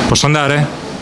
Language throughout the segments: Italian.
Posso andare?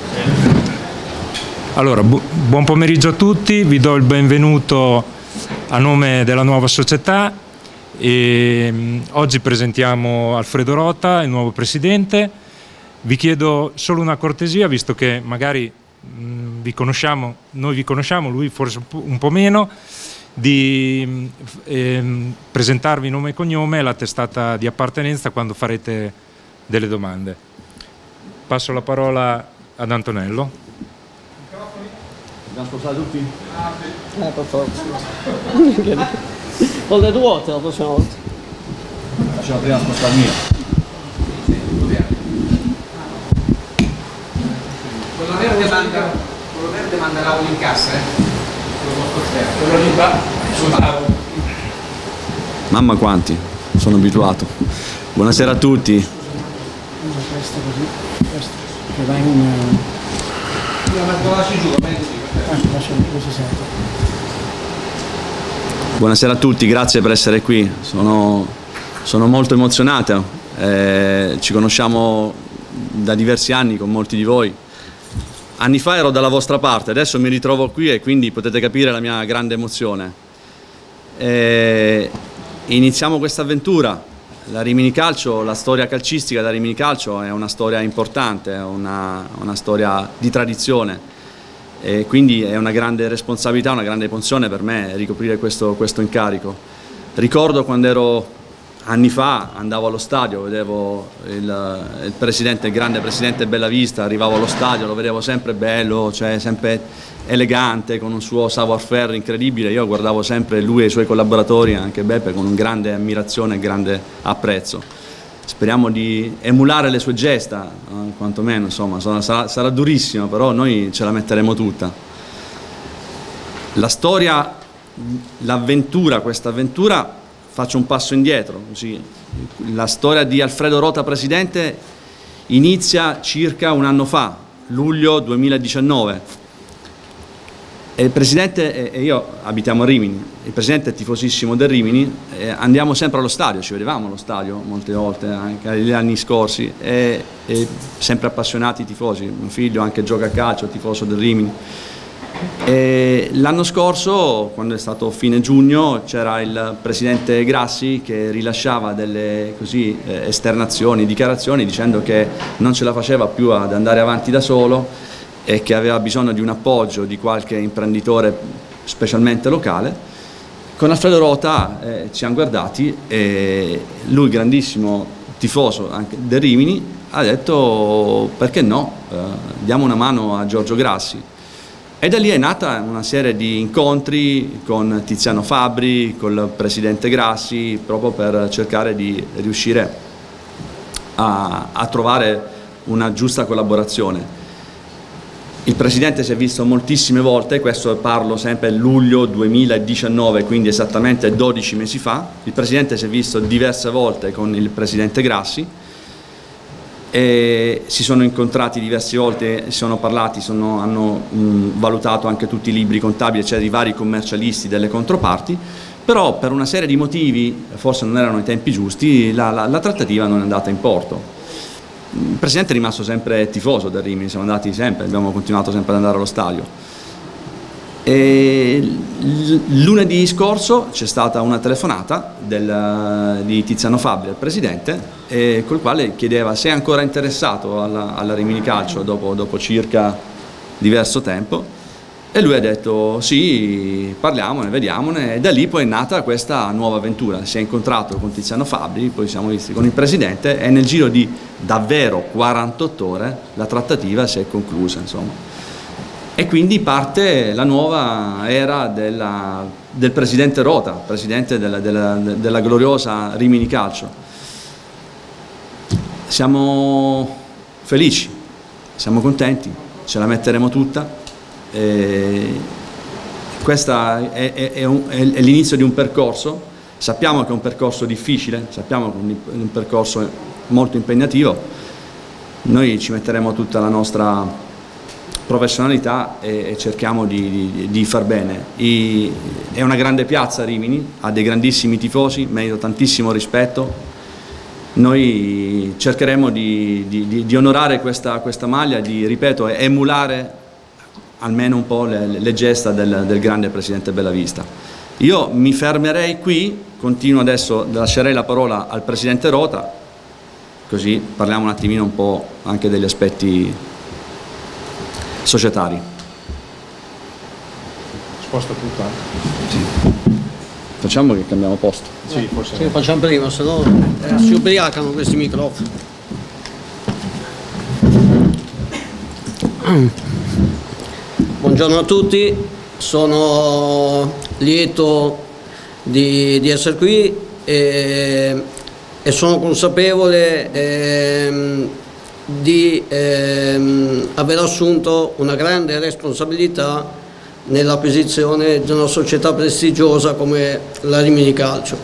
Allora, buon pomeriggio a tutti, vi do il benvenuto a nome della nuova società e oggi presentiamo Alfredo Rota, il nuovo presidente. Vi chiedo solo una cortesia, visto che magari vi conosciamo, noi vi conosciamo, lui forse un po' meno, di presentarvi nome e cognome e la testata di appartenenza quando farete delle domande. Passo la parola ad Antonello. Dobbiamo spostare tutti? Per forza. Volte due volte la prossima volta. Facciamo prima spostare il mio. Quello verde manda l'audio in cassa, quello lì va sul tavolo. Mamma quanti, sono abituato. Buonasera a tutti. Questo così, questo che va in Lasci giù, va bene così. Buonasera a tutti, grazie per essere qui. Sono molto emozionato. Ci conosciamo da diversi anni con molti di voi. Anni fa ero dalla vostra parte, adesso mi ritrovo qui e quindi potete capire la mia grande emozione. Iniziamo questa avventura. La Rimini Calcio, la storia calcistica da Rimini Calcio è una storia importante, è una storia di tradizione e quindi è una grande responsabilità, una grande emozione per me ricoprire questo incarico. Ricordo quando ero anni fa, andavo allo stadio, vedevo il presidente, il grande presidente Bellavista, arrivavo allo stadio, lo vedevo sempre bello, cioè sempre elegante, con un suo savoir-faire incredibile. Io guardavo sempre lui e i suoi collaboratori, anche Beppe, con grande ammirazione e grande apprezzo. Speriamo di emulare le sue gesta, quantomeno, insomma, sarà durissimo, però noi ce la metteremo tutta. La storia, l'avventura, questa avventura, faccio un passo indietro, così. La storia di Alfredo Rota presidente inizia circa un anno fa, luglio 2019. E il presidente e io abitiamo a Rimini, il presidente è tifosissimo del Rimini, andiamo sempre allo stadio, ci vedevamo allo stadio molte volte, anche negli anni scorsi, e sempre appassionati tifosi. Mio figlio anche gioca a calcio, tifoso del Rimini. L'anno scorso, quando è stato fine giugno, c'era il presidente Grassi che rilasciava delle esternazioni, dichiarazioni, dicendo che non ce la faceva più ad andare avanti da solo e che aveva bisogno di un appoggio di qualche imprenditore specialmente locale. Con Alfredo Rota ci siamo guardati e lui, grandissimo tifoso anche del Rimini, ha detto perché no, diamo una mano a Giorgio Grassi. E da lì è nata una serie di incontri con Tiziano Fabbri, col presidente Grassi, proprio per cercare di riuscire a trovare una giusta collaborazione. Il presidente si è visto moltissime volte, questo parlo sempre luglio 2019, quindi esattamente 12 mesi fa. Il presidente si è visto diverse volte con il presidente Grassi e si sono incontrati diverse volte, si sono parlati, hanno valutato anche tutti i libri contabili, cioè i vari commercialisti delle controparti, però per una serie di motivi, forse non erano i tempi giusti, la trattativa non è andata in porto. Il presidente è rimasto sempre tifoso del Rimini, siamo andati sempre, abbiamo continuato sempre ad andare allo stadio. E lunedì scorso c'è stata una telefonata di Tiziano Fabbri al presidente, col quale chiedeva se è ancora interessato alla Rimini Calcio dopo circa diverso tempo, e lui ha detto sì, parliamone, vediamone, e da lì poi è nata questa nuova avventura. Si è incontrato con Tiziano Fabbri, poi siamo visti con il presidente e nel giro di davvero 48 ore la trattativa si è conclusa, insomma. E quindi parte la nuova era del presidente Rota, presidente della gloriosa Rimini Calcio. Siamo felici, siamo contenti, ce la metteremo tutta. Questo è l'inizio di un percorso. Sappiamo che è un percorso difficile, sappiamo che è un percorso molto impegnativo. Noi ci metteremo tutta la nostra professionalità e cerchiamo di far bene. È una grande piazza Rimini, ha dei grandissimi tifosi, merita tantissimo rispetto. noi cercheremo di onorare questa maglia, di, ripeto, emulare almeno un po' le gesta del grande presidente Bellavista. Io mi fermerei qui, continuo adesso, lascerei la parola al presidente Rota, così parliamo un attimino un po' anche degli aspetti societari. Sposta tutto anche. Sì. Facciamo che cambiamo posto. Sì, forse. Sì, facciamo prima, se no si ubriacano questi microfoni. Buongiorno a tutti, sono lieto di essere qui e sono consapevole di aver assunto una grande responsabilità nell'acquisizione di una società prestigiosa come la Rimini Calcio.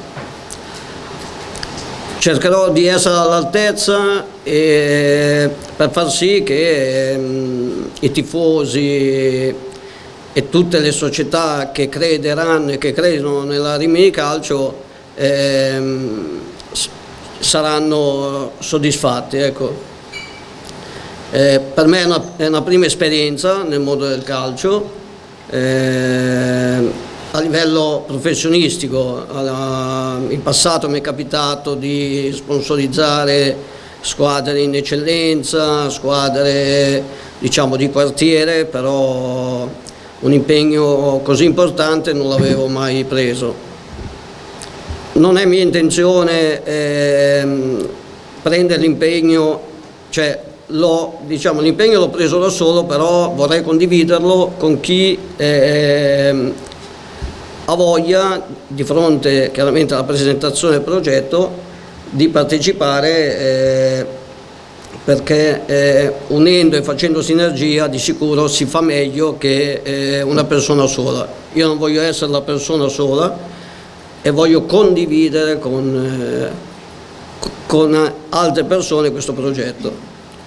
Cercherò di essere all'altezza per far sì che i tifosi e tutte le società che crederanno e che credono nella Rimini Calcio saranno soddisfatti. Ecco. Per me è una prima esperienza nel mondo del calcio. A livello professionistico, in passato mi è capitato di sponsorizzare squadre in eccellenza, squadre diciamo di quartiere, però un impegno così importante non l'avevo mai preso. Non è mia intenzione prendere l'impegno, cioè diciamo, l'impegno l'ho preso da solo, però vorrei condividerlo con chi ha voglia, di fronte chiaramente alla presentazione del progetto, di partecipare, perché unendo e facendo sinergia di sicuro si fa meglio che una persona sola. Io non voglio essere la persona sola e voglio condividere con altre persone questo progetto.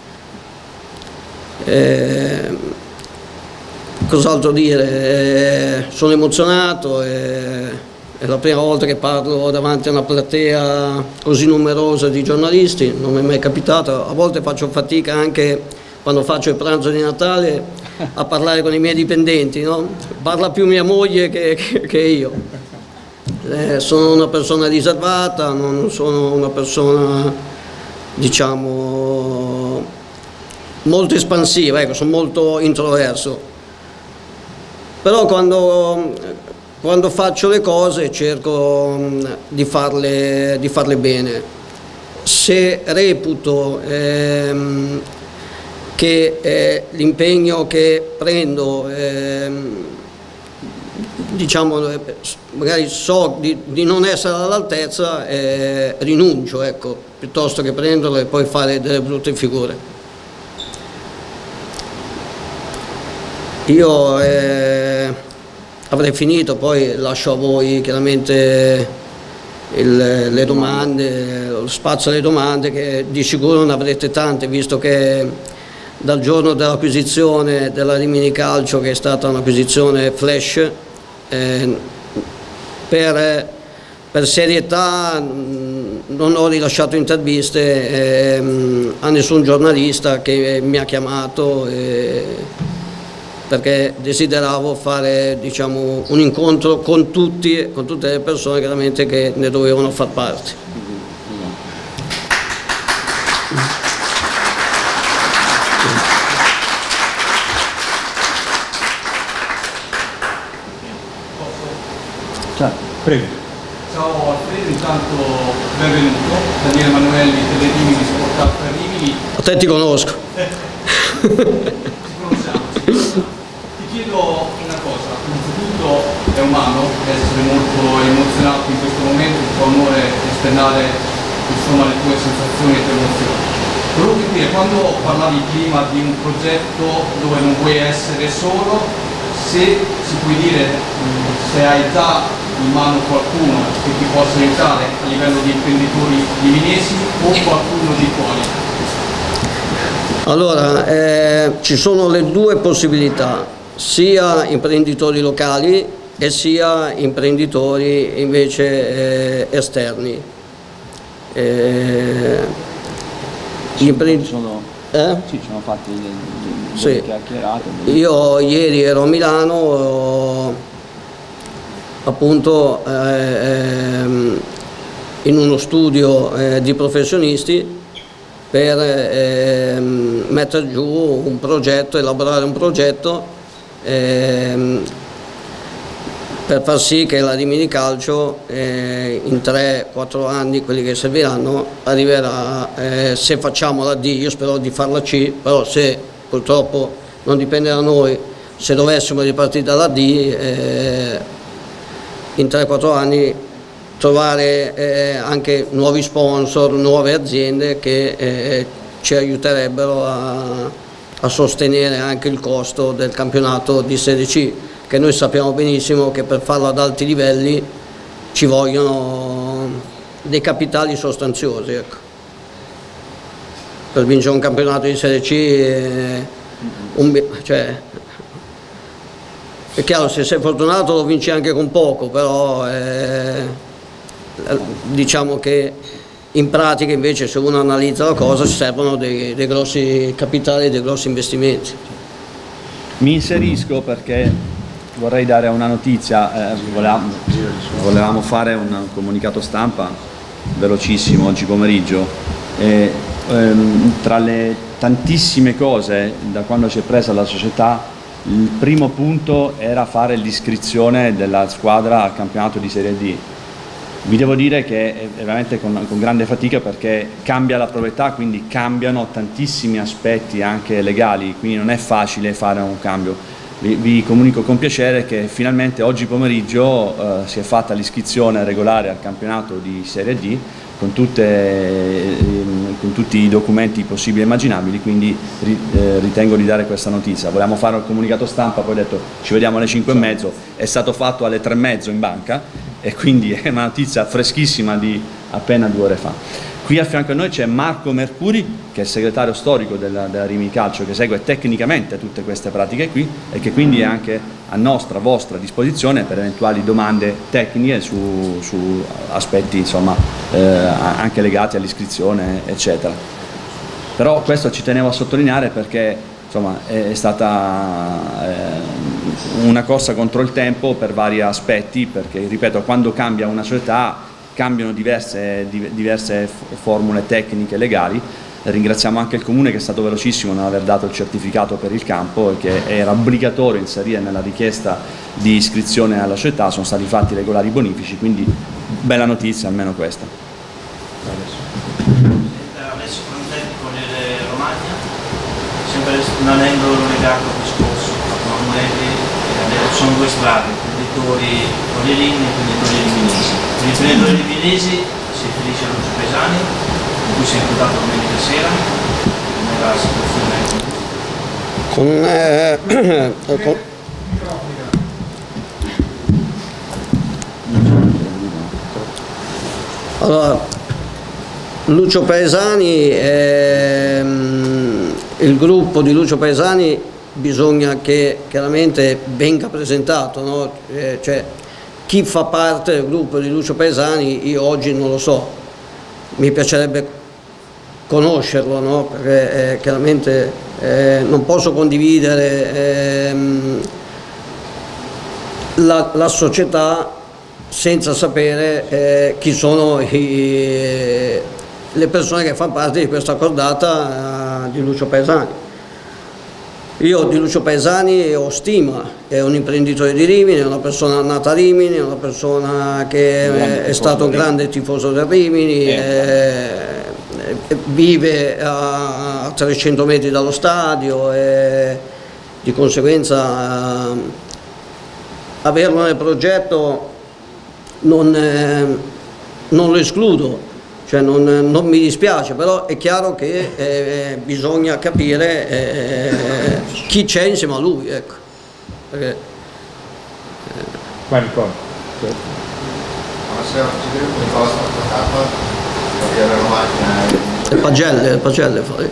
Cos'altro dire? Sono emozionato, è la prima volta che parlo davanti a una platea così numerosa di giornalisti, non mi è mai capitato. A volte faccio fatica anche quando faccio il pranzo di Natale a parlare con i miei dipendenti, no? Parla più mia moglie che io. Sono una persona riservata, non sono una persona, diciamo, molto espansiva, ecco, sono molto introverso. Però quando faccio le cose cerco di farle bene. Se reputo che l'impegno che prendo, diciamo, magari so di non essere all'altezza, rinuncio, ecco, piuttosto che prenderlo e poi fare delle brutte figure. Io avrei finito, poi lascio a voi chiaramente le domande, lo spazio alle domande, che di sicuro ne avrete tante, visto che dal giorno dell'acquisizione della Rimini Calcio, che è stata un'acquisizione flash, per serietà non ho rilasciato interviste a nessun giornalista che mi ha chiamato, perché desideravo fare, diciamo, un incontro con tutte le persone chiaramente che ne dovevano far parte. Ciao, prego. Ciao Alfredo, intanto benvenuto. Daniele Emanuelli, Telerimini, Sport per Rimini. A te ti conosco. Ci conosciamo. Ti chiedo una cosa, innanzitutto è umano essere molto emozionato in questo momento, il tuo onore esternare, insomma, le tue sensazioni e le tue emozioni. Volevo capire, quando parlavi prima di un progetto dove non vuoi essere solo, se si puoi dire se hai già in mano qualcuno che ti possa aiutare a livello di imprenditori liminesi o qualcuno di fuori. Allora, ci sono le due possibilità, sia imprenditori locali e sia imprenditori invece esterni. Gli imprenditori Sì, sono fatti sì. chiacchierate. Io ieri ero a Milano, appunto in uno studio di professionisti per mettere giù un progetto, elaborare un progetto per far sì che la Rimini Calcio in 3-4 anni, quelli che serviranno, arriverà, se facciamo la D, io spero di farla C, però se purtroppo non dipende da noi, se dovessimo ripartire dalla D, in 3-4 anni trovare anche nuovi sponsor, nuove aziende che ci aiuterebbero a sostenere anche il costo del campionato di Serie C, che noi sappiamo benissimo che per farlo ad alti livelli ci vogliono dei capitali sostanziosi. Ecco. Per vincere un campionato di Serie C cioè, è chiaro, se sei fortunato lo vinci anche con poco, però diciamo che in pratica invece, se uno analizza la cosa, ci servono dei grossi capitali, dei grossi investimenti. Mi inserisco perché vorrei dare una notizia, volevamo fare un comunicato stampa velocissimo oggi pomeriggio e tra le tantissime cose da quando si è presa la società, il primo punto era fare l'iscrizione della squadra al campionato di Serie D. Vi devo dire che è veramente con grande fatica, perché cambia la proprietà, quindi cambiano tantissimi aspetti anche legali, quindi non è facile fare un cambio. Vi comunico con piacere che finalmente oggi pomeriggio si è fatta l'iscrizione regolare al campionato di Serie D con tutti i documenti possibili e immaginabili, quindi ritengo di dare questa notizia. Volevamo fare un comunicato stampa, poi ho detto ci vediamo alle 5:30, è stato fatto alle 3:30 in banca e quindi è una notizia freschissima di appena 2 ore fa. Qui a fianco a noi c'è Marco Mercuri, che è il segretario storico della Rimini Calcio, che segue tecnicamente tutte queste pratiche qui e che quindi è anche a vostra disposizione per eventuali domande tecniche su aspetti insomma, anche legati all'iscrizione eccetera. Però questo ci tenevo a sottolineare perché insomma, è stata una corsa contro il tempo per vari aspetti, perché ripeto, quando cambia una società cambiano diverse formule tecniche legali. Ringraziamo anche il Comune, che è stato velocissimo non aver dato il certificato per il campo e che era obbligatorio inserire nella richiesta di iscrizione alla società. Sono stati fatti regolari bonifici, quindi bella notizia almeno questa. Adesso con il Romagna, sempre rimanendo legato al discorso sono 2 strade, imprenditori polirini e imprenditori riminesi. Per gli imprenditori riminesi si riferisce a Lucio Pesani, in cui si è imputato domenica sera, nella situazione Allora, Lucio Paesani, il gruppo di Lucio Paesani bisogna che chiaramente venga presentato, no? Cioè, chi fa parte del gruppo di Lucio Paesani io oggi non lo so, mi piacerebbe conoscerlo, no? Perché chiaramente non posso condividere la società senza sapere chi sono le persone che fanno parte di questa cordata di Lucio Paesani. Io di Lucio Paesani ho stima, è un imprenditore di Rimini, è una persona nata a Rimini, è una persona che è stato un grande tifoso del Rimini, vive a 300 metri dallo stadio e di conseguenza averlo nel progetto non lo escludo. Cioè non mi dispiace, però è chiaro che bisogna capire chi c'è insieme a lui, ecco. Perché, Buonasera Presidente, Nicola Spartacapa, Corriere Romagna. le pagelle fai.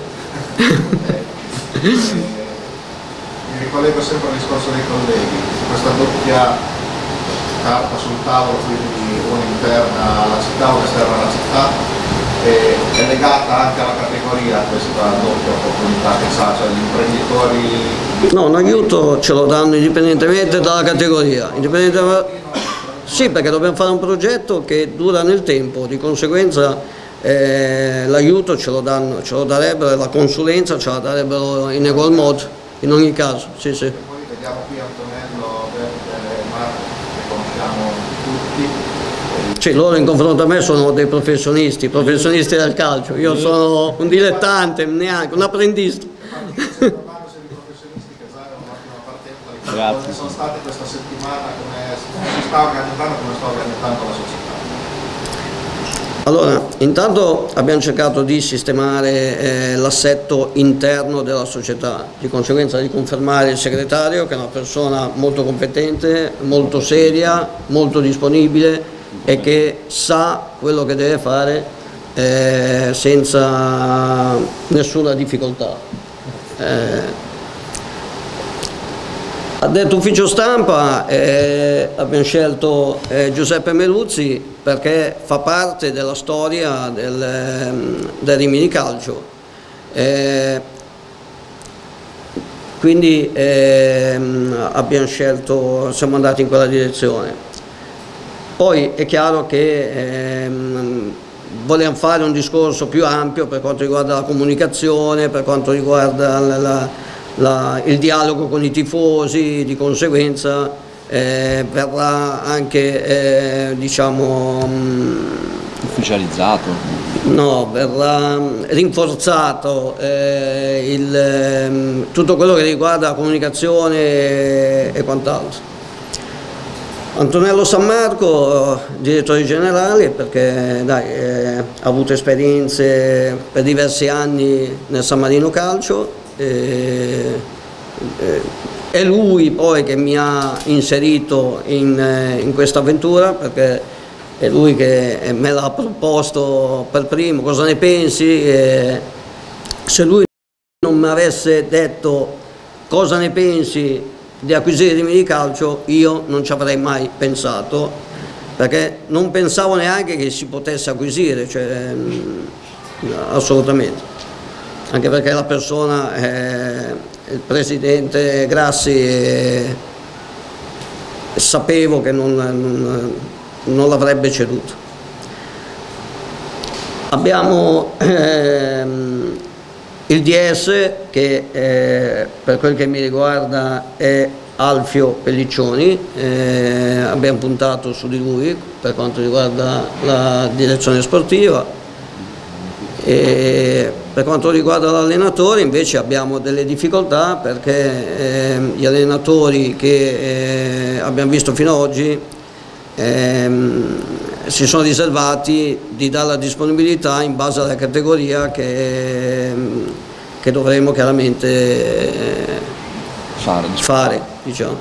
Mi ricollego sempre al discorso dei colleghi, questa doppia carta sul tavolo, quindi una interna alla città, una esterna alla città. è legata anche alla categoria questa doppia opportunità che sa, cioè gli imprenditori? No, un aiuto ce lo danno indipendentemente dalla categoria. Sì, perché dobbiamo fare un progetto che dura nel tempo, di conseguenza l'aiuto ce lo darebbero, e la consulenza ce la darebbero in egual modo, in ogni caso. Sì, sì. Poi vediamo qui Antonello, Berta e Marco, che conosciamo tutti. Sì, loro in confronto a me sono dei professionisti del calcio, io sono un dilettante, neanche un apprendista. Grazie. Come sono state questa settimana, come si sta organizzando la società? Allora, intanto abbiamo cercato di sistemare l'assetto interno della società, di conseguenza di confermare il segretario, che è una persona molto competente, molto seria, molto disponibile e che sa quello che deve fare senza nessuna difficoltà. Ha detto ufficio stampa, abbiamo scelto Giuseppe Meluzzi perché fa parte della storia del Rimini Calcio. Quindi abbiamo scelto, siamo andati in quella direzione. Poi è chiaro che vogliamo fare un discorso più ampio per quanto riguarda la comunicazione, per quanto riguarda il dialogo con i tifosi, di conseguenza verrà anche diciamo ufficializzato. No, verrà rinforzato tutto quello che riguarda la comunicazione e quant'altro. Antonello San Marco, direttore generale, perché dai, ha avuto esperienze per diversi anni nel San Marino Calcio, è lui poi che mi ha inserito in questa avventura, perché è lui che me l'ha proposto per primo, cosa ne pensi? Se lui non mi avesse detto cosa ne pensi di acquisire Rimini Calcio, io non ci avrei mai pensato, perché non pensavo neanche che si potesse acquisire, cioè, assolutamente, anche perché la persona, il presidente Grassi, sapevo che non l'avrebbe ceduto. Abbiamo il DS che per quel che mi riguarda è Alfio Pelliccioni, abbiamo puntato su di lui per quanto riguarda la direzione sportiva, e per quanto riguarda l'allenatore invece abbiamo delle difficoltà, perché gli allenatori che abbiamo visto fino ad oggi si sono riservati di dare la disponibilità in base alla categoria che dovremo chiaramente fare, diciamo.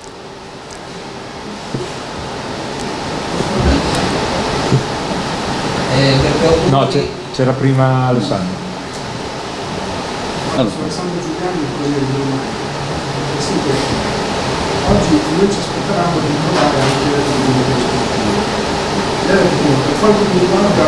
No, c'era prima Alessandro. Alessandro Giuliani, Corriere di Roma. Oggi noi ci aspettavamo di trovare anche le direzioni sportive. Per quanto mi riguarda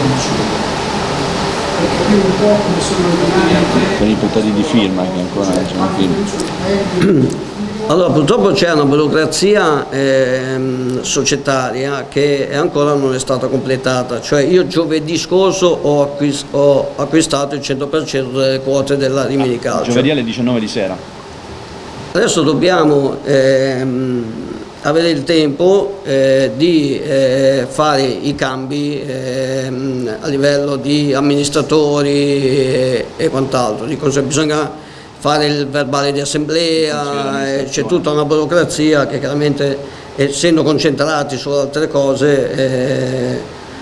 per capire un po' come sono le dinamiche. Per i poteri di firma che ancora non c'è una firma. Allora, purtroppo c'è una burocrazia societaria che ancora non è stata completata, cioè io giovedì scorso ho acquistato il 100% delle quote della Rimini Calcio. Giovedì alle 19 di sera. Adesso dobbiamo avere il tempo di fare i cambi a livello di amministratori e quant'altro, di cosa bisogna fare il verbale di assemblea, c'è tutta una burocrazia che chiaramente, essendo concentrati su altre cose,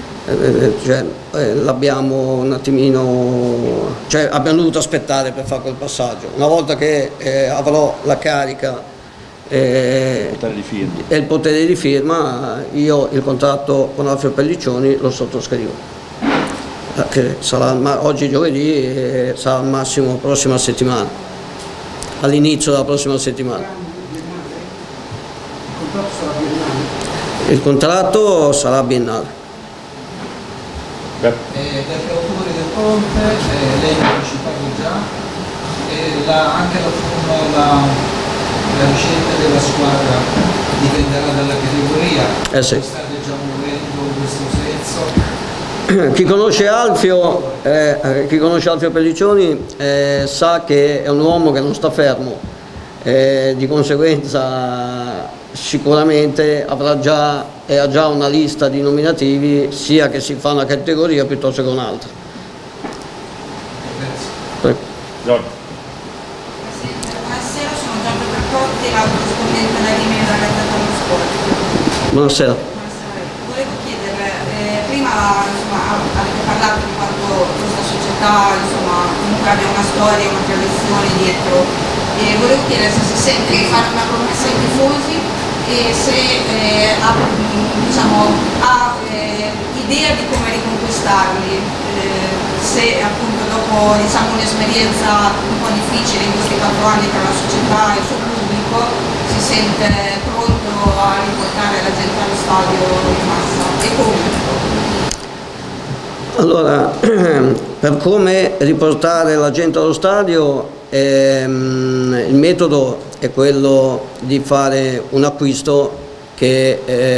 l'abbiamo un attimino, cioè abbiamo dovuto aspettare per fare quel passaggio. Una volta che avrò la carica e il potere di firma, io il contratto con Alfio Pelliccioni lo sottoscrivo, che sarà oggi giovedì, sarà al massimo prossima settimana, all'inizio della prossima settimana. Il contratto sarà biennale? Il contratto sarà biennale. dagli autori del ponte, lei ha anticipato già, anche la ricerca della squadra dipenderà dalla categoria, sì. State già muovendo in questo senso? Chi conosce Alfio Pelliccioni sa che è un uomo che non sta fermo, di conseguenza sicuramente ha già una lista di nominativi, sia che si fa una categoria piuttosto che un'altra. Buonasera, sono Giorgio Percotti, la corrispondente da Rimini della Gazzetta dello Sport. Buonasera. Volevo chiederle, prima avete parlato di quanto questa società comunque abbia una storia, una tradizione dietro, e volevo chiedere se si sente di fare una promessa ai tifosi e se ha idea di come riconquistarli, se appunto dopo un'esperienza un po' difficile in questi 4 anni tra la società e il suo pubblico si sente pronto a riportare la gente allo stadio in massa e come? Allora, per come riportare la gente allo stadio, il metodo è quello di fare un acquisto che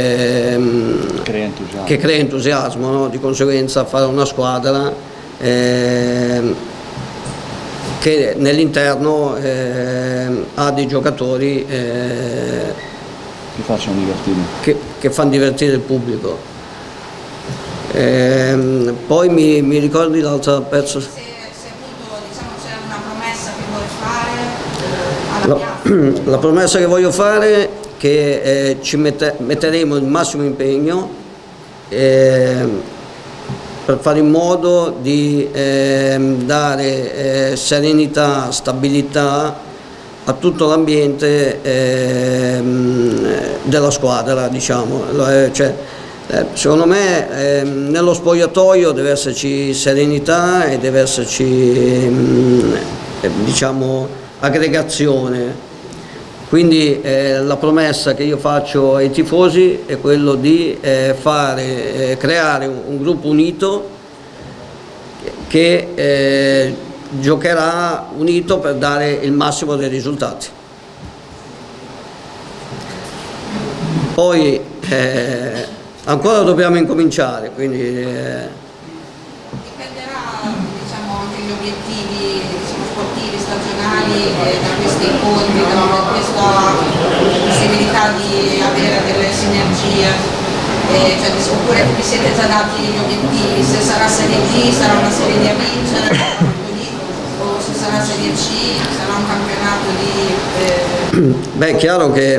crea entusiasmo, no? Di conseguenza fare una squadra che nell'interno ha dei giocatori che facciano divertire, che fanno divertire il pubblico. Poi mi ricordi l'altro pezzo? Se appunto c'è una promessa che vuole fare alla piazza. La promessa che voglio fare è che ci metteremo il massimo impegno per fare in modo di dare serenità, stabilità a tutto l'ambiente della squadra, diciamo. Secondo me nello spogliatoio deve esserci serenità e deve esserci diciamo aggregazione. Quindi la promessa che io faccio ai tifosi è quello di creare un gruppo unito che giocherà unito per dare il massimo dei risultati. Poi ancora dobbiamo incominciare, quindi dipenderà anche gli obiettivi sportivi stagionali da questi incontri, da questa possibilità di avere delle sinergie, oppure vi siete già dati gli obiettivi, se sarà Serie D sarà una Serie D a vincere o se sarà Serie C sarà un campionato di... Beh, è chiaro che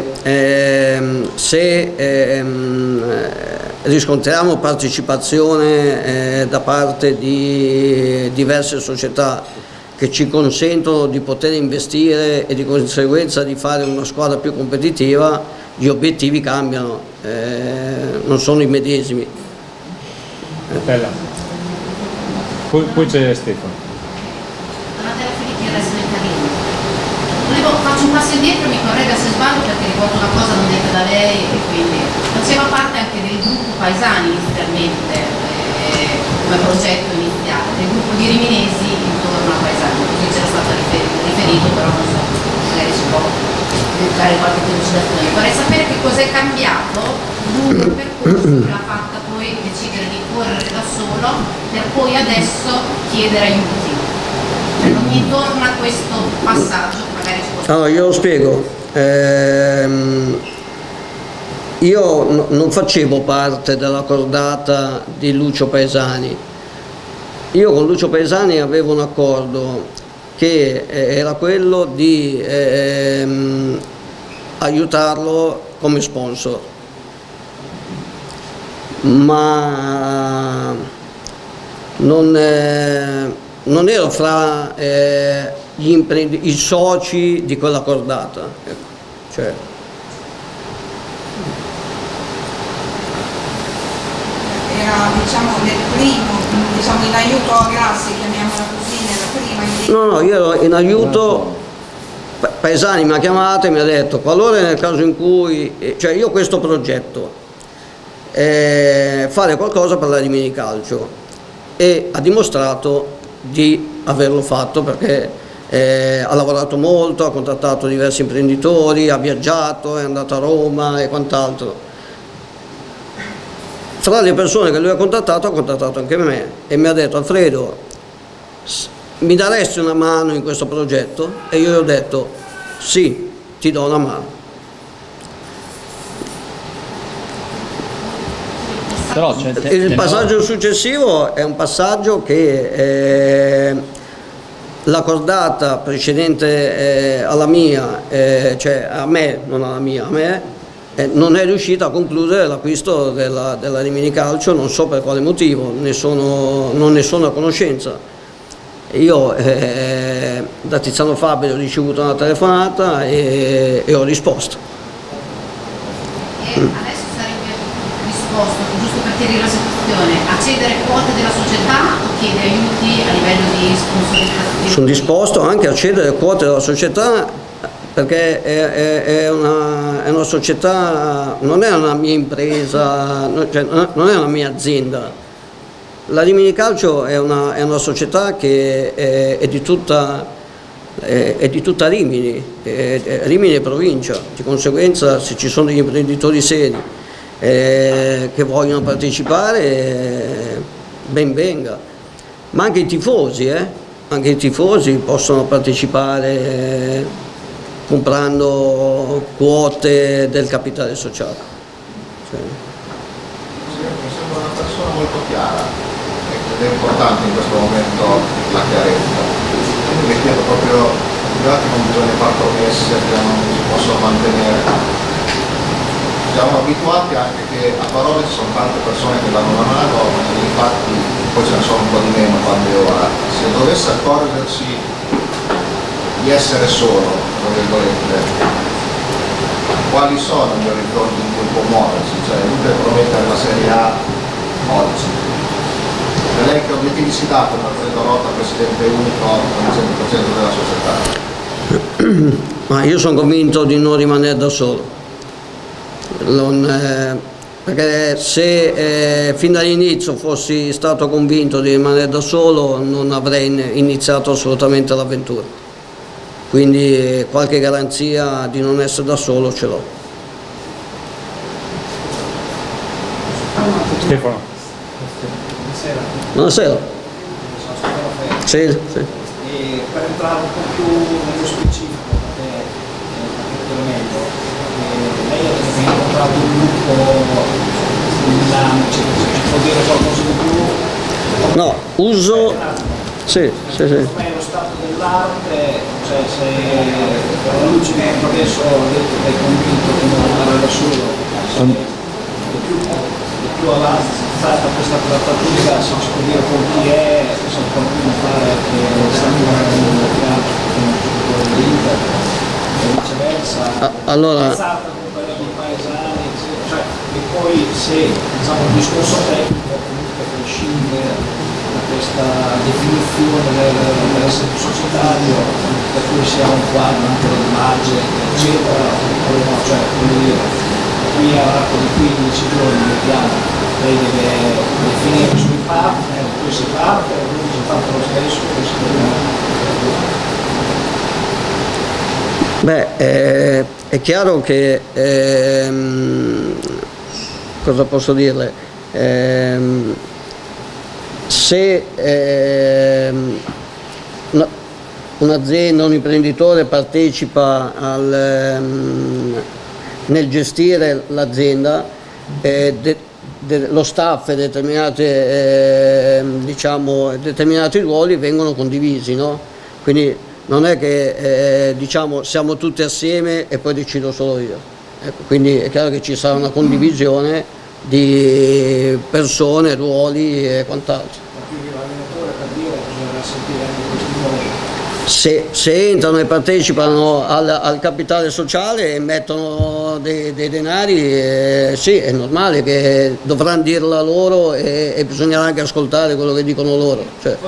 se riscontriamo partecipazione da parte di diverse società che ci consentono di poter investire e di conseguenza di fare una squadra più competitiva, gli obiettivi cambiano, non sono i medesimi. Bella. Poi c'è Stefano. Donatella Filippi, adesso nel Carino. Faccio un passo indietro, mi corregga se sbaglio perché ricordo una cosa non detta da lei e quindi faceva parte anche del gruppo Paesani inizialmente, come progetto iniziale, del gruppo di riminesi intorno a Paesani, così c'era stato riferito, però non so, magari si può dare qualche delucidazione. Vorrei sapere che cos'è cambiato lungo il percorso che l'ha fatta poi decidere di correre da solo per poi adesso chiedere aiuti. Non mi torna questo passaggio, magari si può... Allora, io lo spiego. Io non facevo parte della cordata di Lucio Paesani. Io con Lucio Paesani avevo un accordo che era quello di aiutarlo come sponsor, ma non ero fra i soci di quella cordata, ecco. Era nel primo, in aiuto a Grassi, chiamiamola così, nella prima. No, io ero in aiuto. Paesani mi ha chiamato e mi ha detto: qualora nel caso in cui, io ho questo progetto, fare qualcosa per la Rimini Calcio, e ha dimostrato di averlo fatto, perché ha lavorato molto, ha contattato diversi imprenditori, ha viaggiato, è andato a Roma e quant'altro. Fra le persone che lui ha contattato anche me e mi ha detto: Alfredo, mi daresti una mano in questo progetto? E io gli ho detto: sì, ti do una mano. Però Il passaggio successivo è un passaggio che la cordata precedente alla mia, cioè a me, non alla mia, a me, non è riuscita a concludere l'acquisto della Rimini Calcio, non so per quale motivo, non ne sono a conoscenza. Io da Tiziano Fabbri ho ricevuto una telefonata e ho risposto. Adesso sarebbe risposto, giusto per chiarire la situazione, a cedere quote della società o chiede aiuti a livello di sponsorizzazione? Sono disposto anche a cedere quote della società, perché è una società, non è una mia impresa, cioè non è una mia azienda. La Rimini Calcio è una società che è di tutta Rimini, Rimini è provincia, di conseguenza se ci sono degli imprenditori seri che vogliono partecipare, ben venga, ma anche i tifosi possono partecipare comprando quote del capitale sociale. Cioè. Mi sembra una persona molto chiara ed è importante in questo momento la chiarezza. Quindi mi chiedo proprio, che non bisogna fare promesse che non si possono mantenere. Siamo abituati anche che a parole ci sono tante persone che danno una mano, ma nei fatti poi ce ne sono un po' di meno quando è ora. Se dovesse accorgersi di essere solo, tra virgolette, quali sono gli orizzonti in cui può muoversi? Cioè, è inutile promettere la Serie A oggi. E lei che obiettivi si dà come Alfredo Rota, presidente unico al 100% della società? Ma io sono convinto di non rimanere da solo, perché se fin dall'inizio fossi stato convinto di rimanere da solo non avrei iniziato assolutamente l'avventura, quindi qualche garanzia di non essere da solo ce l'ho. Stefano. Buonasera. Sì. E per entrare un po' più nello specifico, perché capire meglio, lei ha incontrato un gruppo di Milano, ci può dire qualcosa di più? No, uso... Sì. Com'è lo stato dell'arte, cioè se alla luce che adesso ho detto che è convinto che non andrà da solo, più avanzata questa trattativa, se ci può dire con chi è, se qualcuno fare che sta in l'Inter e viceversa, allora, con quella dei paesani, cioè, e poi se diciamo il discorso tecnico comunque prescinde da questa definizione dell'essere societario, per cui si ha un quadro anche dell'immagine, eccetera, oppure no, cioè qui all'arco di 15 giorni vediamo, lei deve definire sui partner, poi si parte, quindi si parte lo stesso, poi si beh, è chiaro che, cosa posso dirle, se un'azienda, un imprenditore partecipa nel gestire l'azienda, lo staff e determinati ruoli vengono condivisi, no? Quindi non è che diciamo siamo tutti assieme e poi decido solo io. Ecco, quindi è chiaro che ci sarà una condivisione di persone, ruoli e quant'altro. Se entrano e partecipano al capitale sociale e mettono dei denari, sì, è normale che dovranno dirla loro e bisognerà anche ascoltare quello che dicono loro. Cioè,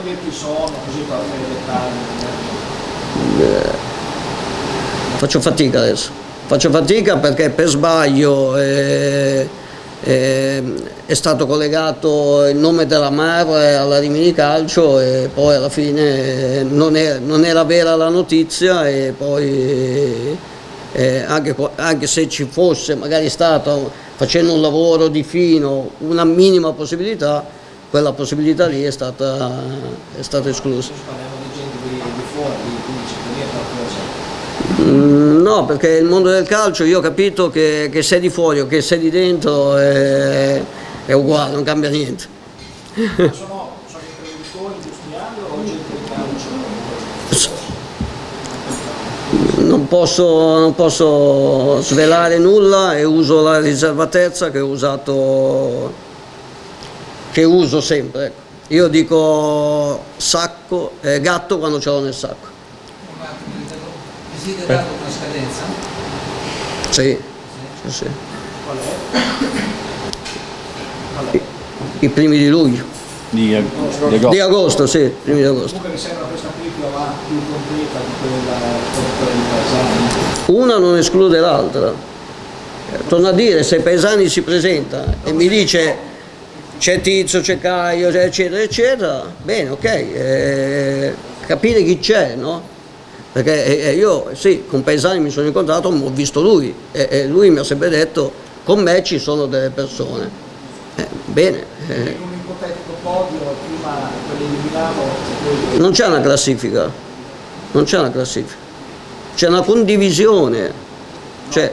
faccio fatica adesso, perché per sbaglio è stato collegato il nome della Mar alla Rimini Calcio e poi alla fine non era vera la notizia, e poi anche se ci fosse magari stato, facendo un lavoro di fino, una minima possibilità, quella possibilità lì è stata esclusa. No, perché il mondo del calcio, io ho capito che sei di fuori o che sei di dentro è uguale, non cambia niente. Sono imprenditori industriali o gente di calcio? Non posso svelare nulla e uso la riservatezza che uso sempre. Io dico gatto quando ce l'ho nel sacco. Desiderato una scadenza? Sì. I primi di luglio. Di agosto. Di agosto, sì, primi di agosto. Comunque mi sembra questa qui più completa di quella di Paesani. Una non esclude l'altra. Torno a dire, se Paesani si presenta e mi dice c'è Tizio, c'è Caio, eccetera, eccetera, bene, ok, capire chi c'è, no? Perché io sì, con Paesani mi sono incontrato, ho visto lui e lui mi ha sempre detto con me ci sono delle persone. Bene. Un ipotetico podio, prima quelli di Milano. Non c'è una classifica, c'è una condivisione, cioè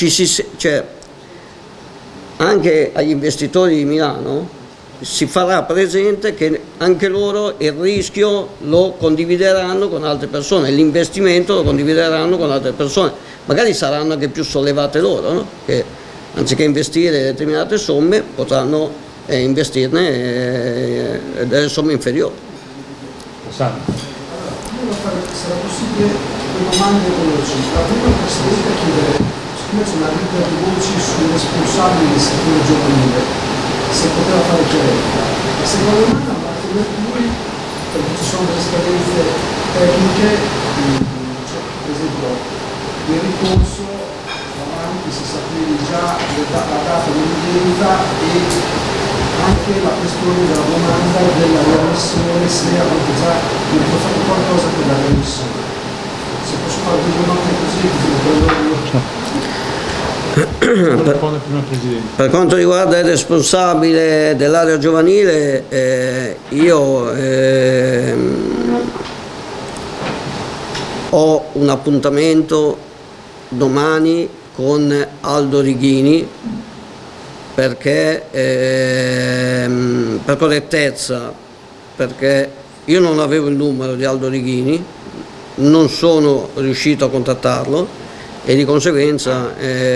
anche agli investitori di Milano si farà presente che anche loro il rischio lo condivideranno con altre persone, l'investimento lo condivideranno con altre persone, magari saranno anche più sollevate loro, no? Che anziché investire determinate somme potranno investirne delle somme inferiori. Sarà possibile due domande veloci. La prima, Presidente, è chiedere, siccome c'è una rete di voci sui responsabili del settore giovanile, se poteva fare chiarezza. La seconda domanda, Marco Mercuri, perché ci sono delle scadenze tecniche, per esempio il ricorso avanti si sapeva già la data dell'udienza e anche la questione della domanda della riammissione, se avete già fatto qualcosa per la riammissione. Se posso fare due note così, Per quanto riguarda il responsabile dell'area giovanile, io ho un appuntamento domani con Aldo Righini perché per correttezza, perché io non avevo il numero di Aldo Righini, non sono riuscito a contattarlo e di conseguenza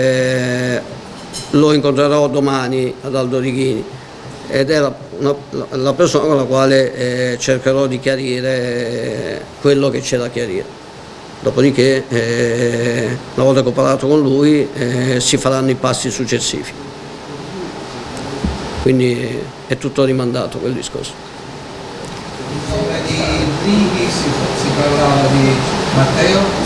lo incontrerò domani ad Aldo Righini ed è la persona con la quale cercherò di chiarire quello che c'è da chiarire. Dopodiché, una volta che ho parlato con lui, si faranno i passi successivi. Quindi è tutto rimandato quel discorso. Di Brighi si parlava di Matteo?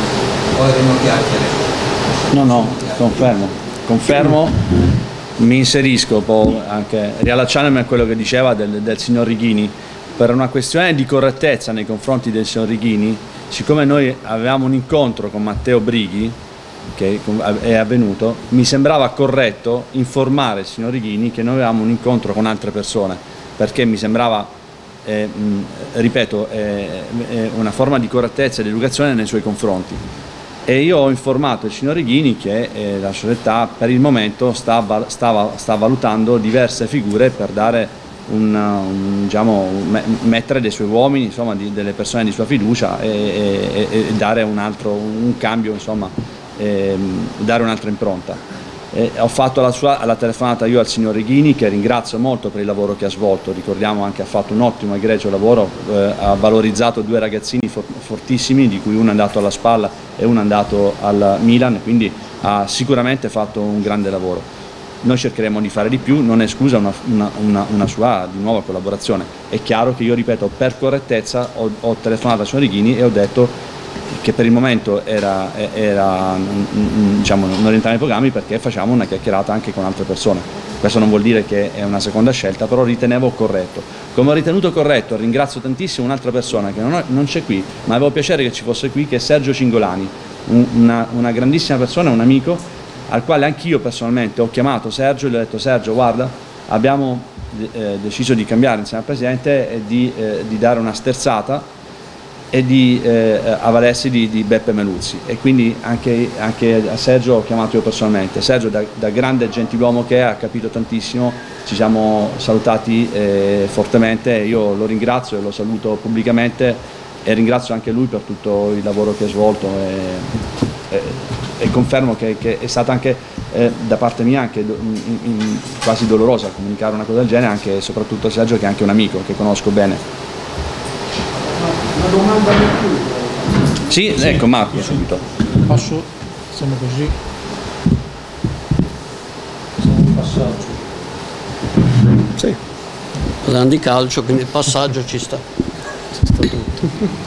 No, confermo, mi inserisco poi anche riallacciandomi a quello che diceva del signor Righini, per una questione di correttezza nei confronti del signor Righini, siccome noi avevamo un incontro con Matteo Brighi che è avvenuto, mi sembrava corretto informare il signor Righini che noi avevamo un incontro con altre persone, perché mi sembrava, ripeto, una forma di correttezza e di educazione nei suoi confronti. E io ho informato il signor Righini che la società per il momento sta valutando diverse figure per dare mettere dei suoi uomini, insomma, delle persone di sua fiducia e dare un cambio, insomma, dare un'altra impronta. Ho fatto la telefonata io al signor Righini, che ringrazio molto per il lavoro che ha svolto, ricordiamo anche ha fatto un ottimo egregio lavoro, ha valorizzato due ragazzini fortissimi, di cui uno è andato alla Spalla e uno è andato al Milan, quindi ha sicuramente fatto un grande lavoro. Noi cercheremo di fare di più, non è esclusa una sua di nuova collaborazione. È chiaro che io, ripeto, per correttezza ho telefonato al signor Righini e ho detto che per il momento era diciamo, non rientrava nei programmi, perché facciamo una chiacchierata anche con altre persone. Questo non vuol dire che è una seconda scelta, però ritenevo corretto. Come ho ritenuto corretto, ringrazio tantissimo un'altra persona che non c'è qui, ma avevo piacere che ci fosse qui, che è Sergio Cingolani, una grandissima persona, un amico, al quale anch'io personalmente ho chiamato Sergio e gli ho detto: Sergio, guarda, abbiamo deciso di cambiare insieme al Presidente e di dare una sterzata e di avvalersi di Beppe Meluzzi, e quindi anche a Sergio ho chiamato io personalmente. Sergio, da grande gentiluomo che è, ha capito tantissimo, ci siamo salutati fortemente, io lo ringrazio e lo saluto pubblicamente, e ringrazio anche lui per tutto il lavoro che ha svolto, e confermo che è stata anche da parte mia anche quasi dolorosa comunicare una cosa del genere, anche e soprattutto a Sergio, che è anche un amico che conosco bene. Una domanda di più. Sì, ecco Marco, subito. Passo, facciamo così. Facciamo un passaggio. Sì. Parlando di calcio, quindi il passaggio ci sta. Ci sta tutto.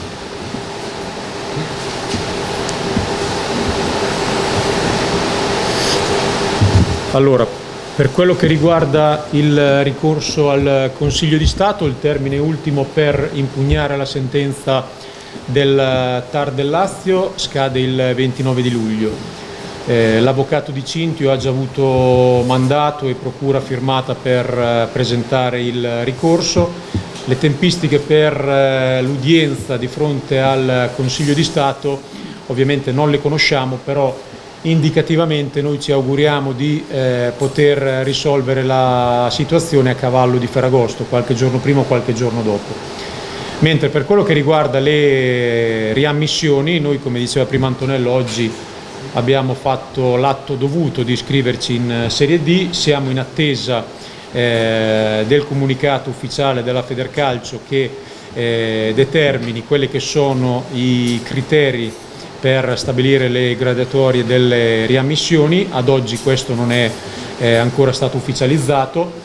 Allora, per quello che riguarda il ricorso al Consiglio di Stato, il termine ultimo per impugnare la sentenza del TAR del Lazio scade il 29 di luglio. L'avvocato Di Cintio ha già avuto mandato e procura firmata per presentare il ricorso. Le tempistiche per l'udienza di fronte al Consiglio di Stato ovviamente non le conosciamo, però indicativamente noi ci auguriamo di poter risolvere la situazione a cavallo di Ferragosto, qualche giorno prima o qualche giorno dopo. Mentre per quello che riguarda le riammissioni, noi, come diceva prima Antonello, oggi abbiamo fatto l'atto dovuto di iscriverci in Serie D, siamo in attesa del comunicato ufficiale della Federcalcio che determini quelli che sono i criteri per stabilire le graduatorie delle riammissioni. Ad oggi questo non è ancora stato ufficializzato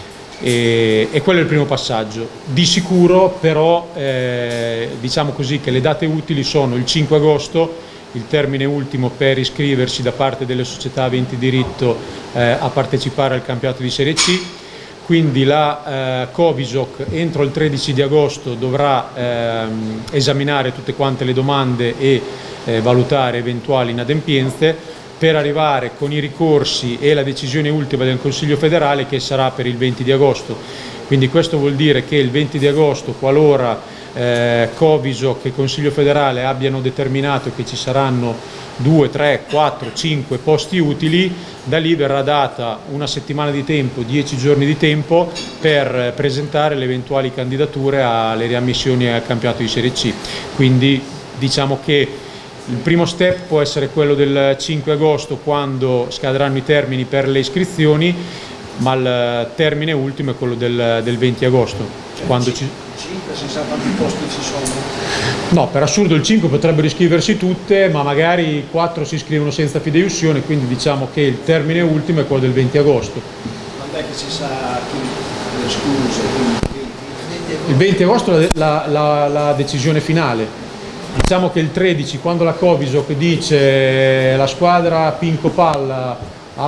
e quello è il primo passaggio. Di sicuro però diciamo così che le date utili sono il 5 agosto, il termine ultimo per iscriversi da parte delle società aventi diritto a partecipare al campionato di Serie C, quindi la Covisoc entro il 13 di agosto dovrà esaminare tutte quante le domande e valutare eventuali inadempienze, per arrivare con i ricorsi e la decisione ultima del Consiglio federale, che sarà per il 20 di agosto. Quindi questo vuol dire che il 20 di agosto, qualora Covisoc e Consiglio federale abbiano determinato che ci saranno 2, 3, 4, 5 posti utili, da lì verrà data una settimana di tempo, 10 giorni di tempo per presentare le eventuali candidature alle riammissioni al campionato di Serie C. Quindi diciamo che il primo step può essere quello del 5 agosto, quando scadranno i termini per le iscrizioni, ma il termine ultimo è quello del 20 agosto. Quando 5 si sa quanti posti ci sono? No, per assurdo il 5 potrebbero iscriversi tutte, ma magari 4 si iscrivono senza fideiussione, quindi diciamo che il termine ultimo è quello del 20 agosto. Quando è che si sa chi le escluse? Il 20 agosto è la decisione finale. Diciamo che il 13, quando la Covisoc dice la squadra Pinco Palla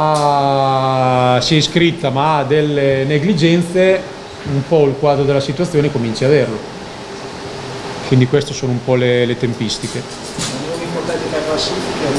si è iscritta ma ha delle negligenze, un po' il quadro della situazione comincia a averlo. Quindi queste sono un po' le tempistiche. Un'ipotetica classifica,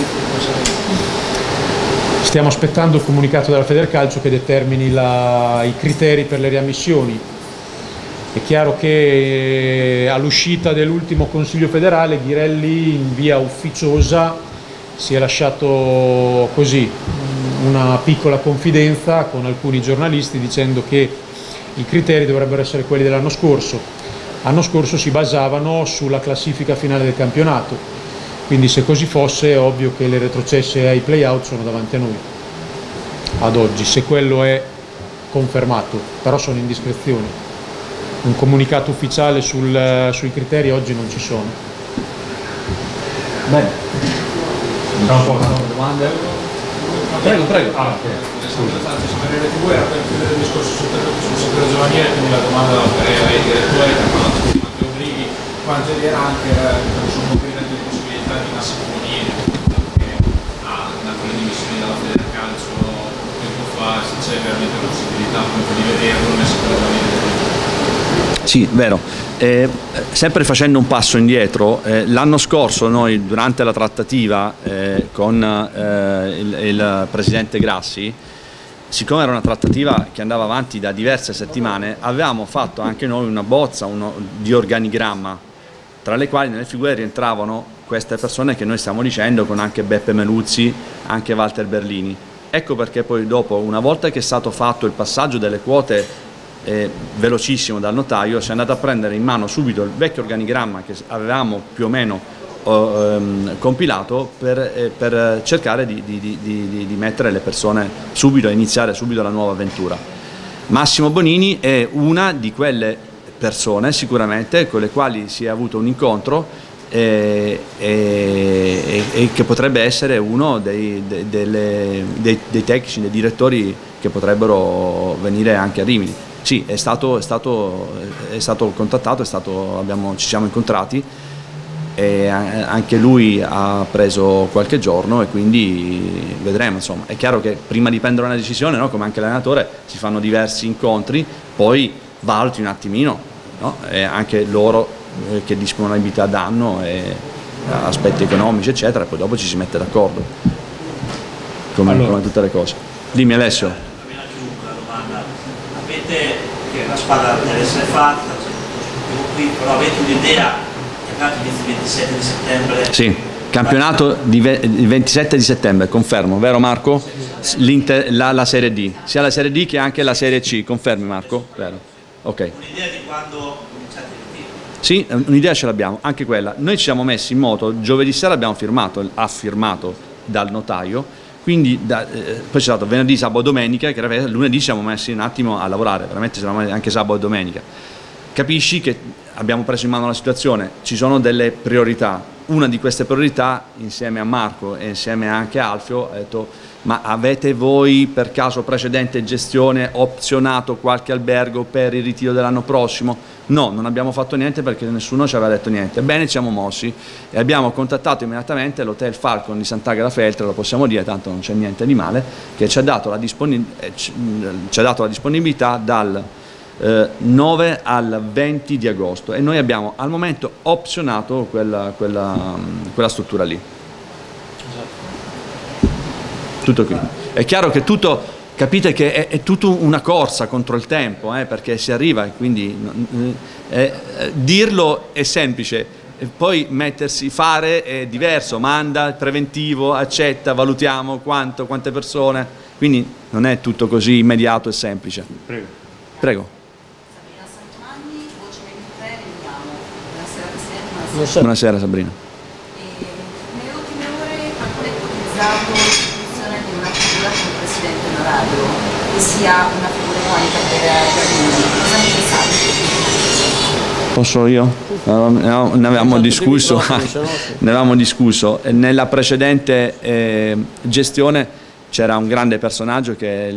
stiamo aspettando il comunicato della Federcalcio che determini i criteri per le riammissioni. È chiaro che all'uscita dell'ultimo Consiglio federale Ghirelli in via ufficiosa si è lasciato così una piccola confidenza con alcuni giornalisti dicendo che i criteri dovrebbero essere quelli dell'anno scorso. L'anno scorso si basavano sulla classifica finale del campionato, quindi se così fosse è ovvio che le retrocesse ai play-out sono davanti a noi ad oggi, se quello è confermato, però sono indiscrezioni. Un comunicato ufficiale sui criteri oggi non ci sono. Bene. Domande? Prego, prego. Samuele TV era per chiudere il discorso sul settore giovanile, quindi la domanda la farei ai direttori, che hanno fatto quanti obblighi, quanto era anche per il suo motivo di possibilità Cassa Comunini, da quelle dimissioni dalla Federcalcio tempo fa, se c'è veramente la possibilità di vederlo nel secondo vedere. Sì, vero. Sempre facendo un passo indietro, l'anno scorso noi durante la trattativa con il Presidente Grassi, siccome era una trattativa che andava avanti da diverse settimane, avevamo fatto anche noi una bozza di organigramma, tra le quali nelle figure rientravano queste persone che noi stiamo dicendo, con anche Beppe Meluzzi, anche Walter Berlini. Ecco perché poi dopo, una volta che è stato fatto il passaggio delle quote velocissimo dal notaio, si è andato a prendere in mano subito il vecchio organigramma che avevamo più o meno compilato per cercare di mettere le persone subito, a iniziare subito la nuova avventura. Massimo Bonini è una di quelle persone sicuramente con le quali si è avuto un incontro e che potrebbe essere uno dei tecnici, dei direttori che potrebbero venire anche a Rimini. Sì, è stato contattato, ci siamo incontrati e anche lui ha preso qualche giorno e quindi vedremo, insomma. È chiaro che prima di prendere una decisione, no, come anche l'allenatore, si fanno diversi incontri, poi valuti un attimino, no, e anche loro che disponibilità danno e aspetti economici eccetera, e poi dopo ci si mette d'accordo come tutte le cose. Dimmi Alessio. La domanda, avete, che la squadra deve essere fatta, qui, però avete un'idea? Il 27 di settembre. Sì, campionato di 27 di settembre, confermo, vero Marco? La Serie D, sia la Serie D che anche la Serie C, confermi Marco? Vero. Ok. Un'idea di quando cominciate il tiro? Sì, un'idea ce l'abbiamo, anche quella. Noi ci siamo messi in moto, giovedì sera abbiamo ha firmato dal notaio, quindi poi c'è stato venerdì, sabato, domenica, che era lunedì ci siamo messi un attimo a lavorare, veramente anche sabato e domenica. Capisci che abbiamo preso in mano la situazione, ci sono delle priorità. Una di queste priorità, insieme a Marco e insieme anche a Alfio, ha detto: ma avete voi per caso precedente gestione opzionato qualche albergo per il ritiro dell'anno prossimo? No, non abbiamo fatto niente perché nessuno ci aveva detto niente. Ebbene, ci siamo mossi e abbiamo contattato immediatamente l'Hotel Falcon di Sant'Agata Feltre, lo possiamo dire, tanto non c'è niente di male, che ci ha dato la disponibilità dal 9 al 20 di agosto e noi abbiamo al momento opzionato quella struttura lì. Tutto qui. È chiaro che tutto, capite che è tutto una corsa contro il tempo, perché si arriva e quindi dirlo è semplice, poi fare è diverso, manda, preventivo, accetta, valutiamo quante persone, quindi non è tutto così immediato e semplice. Prego. Buonasera Sabrina. Nelle ultime ore qualcuno ha ipotizzato l'istituzione di una figura come presidente onorario che sia una figura iconica per Rimini. Cosa ne pensate? Posso io? Ne avevamo discusso. Nella precedente gestione c'era un grande personaggio che è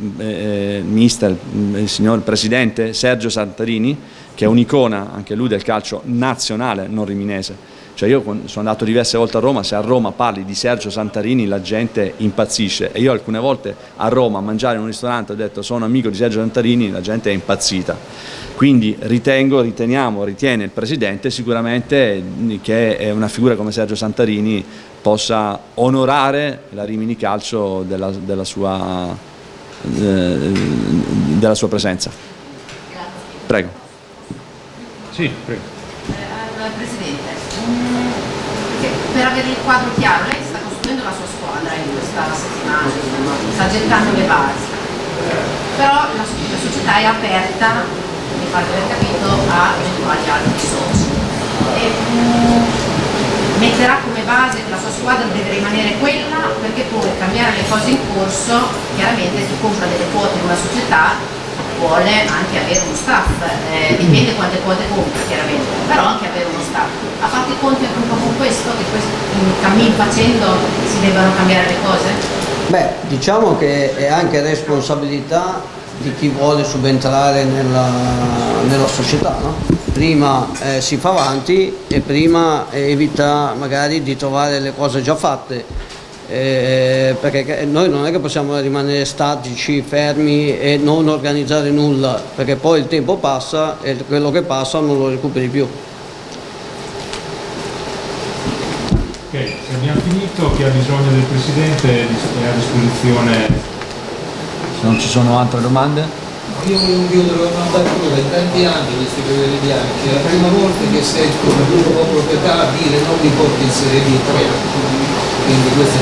il signor presidente Sergio Santarini, che è un'icona anche lui del calcio nazionale, non riminese. Cioè io sono andato diverse volte a Roma, se a Roma parli di Sergio Santarini la gente impazzisce, e io alcune volte a Roma a mangiare in un ristorante ho detto sono amico di Sergio Santarini, la gente è impazzita. Quindi ritiene il Presidente sicuramente che è una figura come Sergio Santarini possa onorare la Rimini Calcio della sua presenza. Prego. Sì, prego. Presidente, per avere il quadro chiaro, lei sta costruendo la sua squadra in questa settimana, sta gettando le basi, però la società è aperta, mi pare di aver capito, a eventuali altri soci. Metterà come base che la sua squadra deve rimanere quella, perché poi cambiare le cose in corso, chiaramente chi compra delle quote in una società vuole anche avere uno staff, dipende quante quote compra chiaramente, però anche avere uno staff. Ha fatto i conti anche un po' con questo, che cammin facendo si debbano cambiare le cose? Beh, diciamo che è anche responsabilità di chi vuole subentrare nella società, no? prima si fa avanti e prima evita magari di trovare le cose già fatte, perché noi non è che possiamo rimanere statici, fermi e non organizzare nulla, perché poi il tempo passa e quello che passa non lo recuperi più. Ok, se abbiamo finito, chi ha bisogno del Presidente è a disposizione. Se non ci sono altre domande? Io volevo chiudere una battuta, in tanti anni questi Cavalieri Bianchi, è la prima volta che sento una nuova proprietà dire non li porti in Serie B3, quindi questo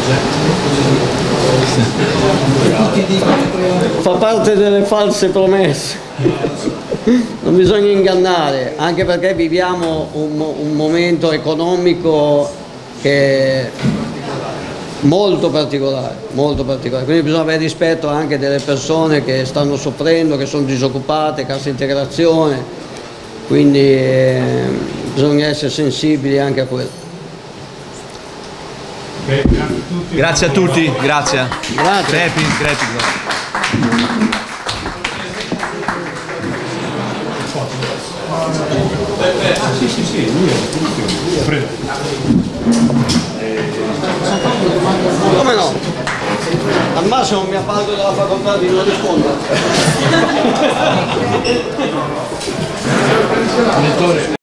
è già tutti dicono Fa parte delle false promesse. Non bisogna ingannare, anche perché viviamo un momento economico che è molto particolare, quindi bisogna avere rispetto anche delle persone che stanno soffrendo, che sono disoccupate, cassa integrazione, quindi bisogna essere sensibili anche a quello. Okay, grazie a tutti. Grazie a tutti, grazie. Crepi. Sì, lui è Prego. Come no? Al massimo mi appalto della facoltà di non rispondere.